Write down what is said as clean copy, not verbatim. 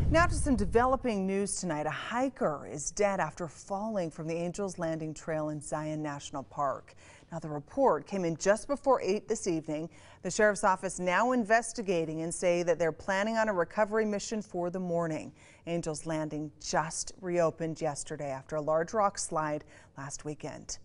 Now to some developing news tonight. A hiker is dead after falling from the Angels Landing Trail in Zion National Park. Now the report came in just before 8 this evening. The sheriff's office now investigating and say that they're planning on a recovery mission for the morning. Angels Landing just reopened yesterday after a large rock slide last weekend.